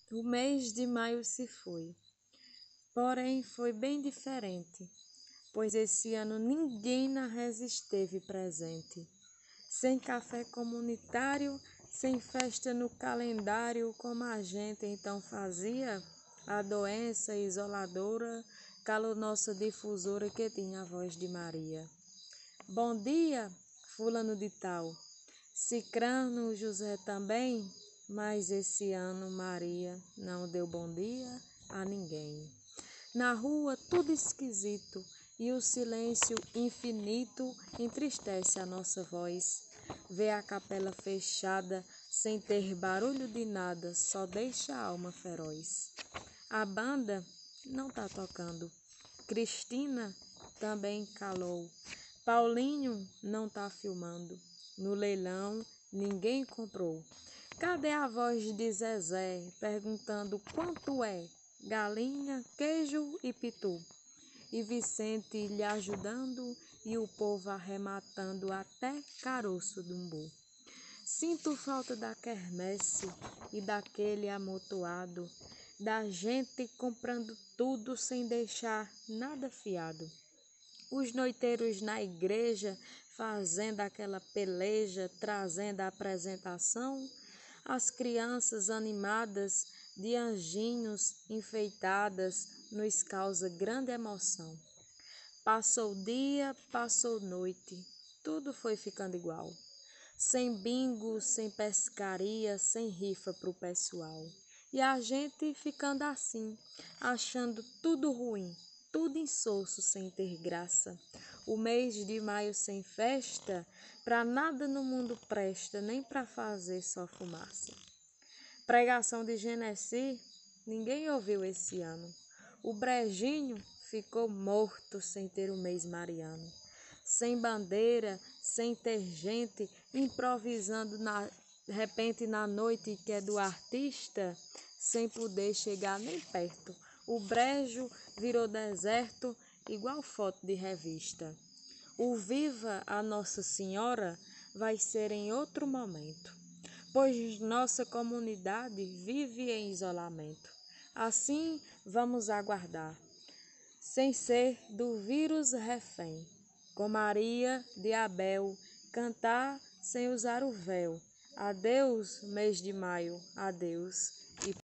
O mês de maio se foi, porém foi bem diferente, pois esse ano ninguém na reza esteve presente. Sem café comunitário, sem festa no calendário, como a gente então fazia, a doença isoladora calou nossa difusora que tinha a voz de Maria. Bom dia, fulano de tal, Cicrano José também, mas esse ano Maria não deu bom dia a ninguém. Na rua tudo esquisito e o silêncio infinito entristece a nossa voz. Vê a capela fechada, sem ter barulho de nada, só deixa a alma feroz. A banda não tá tocando. Cristina também calou. Paulinho não tá filmando. No leilão ninguém comprou. Cadê a voz de Zezé perguntando quanto é galinha, queijo e pitu? E Vicente lhe ajudando e o povo arrematando até caroço do umbu. Sinto falta da quermesse e daquele amontoado, da gente comprando tudo sem deixar nada fiado. Os noiteiros na igreja fazendo aquela peleja, trazendo a apresentação, as crianças animadas de anjinhos enfeitadas nos causa grande emoção. Passou dia, passou noite, tudo foi ficando igual. Sem bingo, sem pescaria, sem rifa pro pessoal. E a gente ficando assim, achando tudo ruim, tudo insosso sem ter graça. O mês de maio sem festa, pra nada no mundo presta, nem pra fazer só fumaça. Pregação de Genesi, ninguém ouviu esse ano. O brejinho ficou morto sem ter o mês mariano. Sem bandeira, sem ter gente, improvisando de repente na noite que é do artista, sem poder chegar nem perto. O brejo virou deserto, igual foto de revista. O Viva a Nossa Senhora vai ser em outro momento, pois nossa comunidade vive em isolamento. Assim vamos aguardar, sem ser do vírus refém, com Maria de Abel, cantar sem usar o véu. Adeus, mês de maio, adeus.